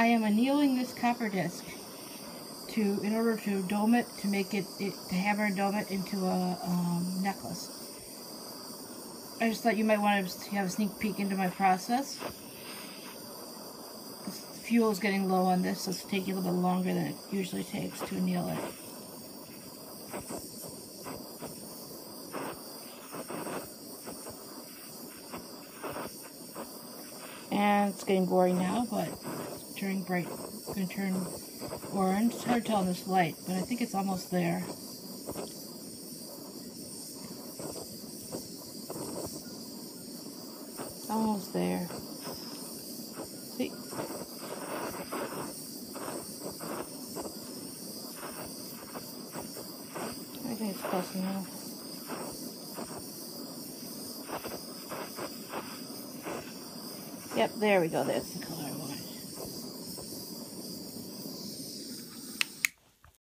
I am annealing this copper disc in order to dome it, to make it, to hammer and dome it into a necklace. I just thought you might want to have a sneak peek into my process. The fuel is getting low on this, so it's taking a little bit longer than it usually takes to anneal it. And it's getting boring now, but it's turning bright. It's going to turn orange. It's hard to tell in this light, but I think it's almost there. It's almost there. See? I think it's close enough. Yep, there we go. That's the